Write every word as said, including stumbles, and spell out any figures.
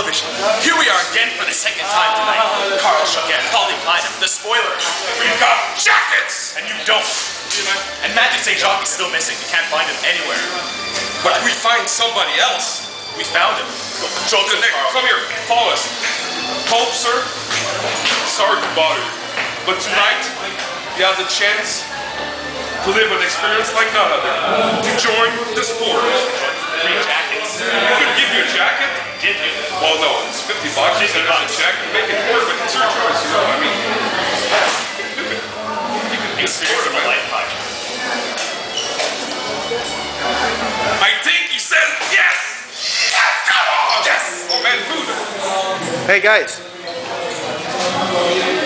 television. Here we are again for the second time tonight. Carl Choquette, Pauly, the spoiler. We've got jackets! And you don't. And Mathieu St-Jacques is still missing. We can't find him anywhere. But we find somebody else. We found him. Control the neck. Come here. Follow us. Hope, sir. Sorry to bother you. But tonight, you have the chance to live an experience like none other. To join the sport. Free jackets. We could give you a jacket. Give you? Well, no, it's fifty bucks. fifty bucks. A jacket. Make it work, but it's your choice, you know. I mean, you can be Experience of a lifetime. I think he says yes! Yes! Come on! Yes! Oh man, food! Hey guys.